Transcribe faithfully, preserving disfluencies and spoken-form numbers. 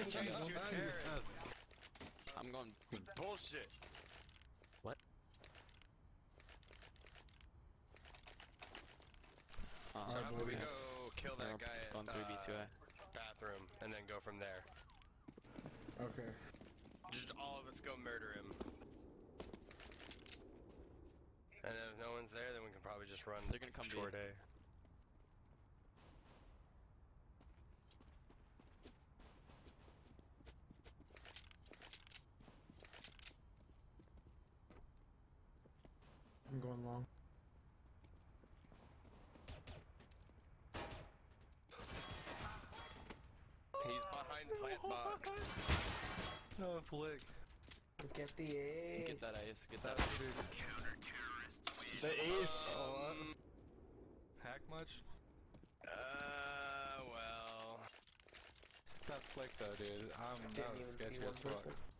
Change Change your terrorist. I'm going Bullshit. what? Uh, So how about we boys. go kill that guy at going through B two A. uh, bathroom and then go from there. Okay. Just all of us go murder him. And if no one's there, then we can probably just run. They're gonna come short B. A. I'm going long. He's behind plant box. No flick. Get the ace. Get that ice. Get that That's ice. big. The ace. Um, Hack much? uh, well. That flick though, dude. I'm that Didn't was even see sketchy one as fuck. person.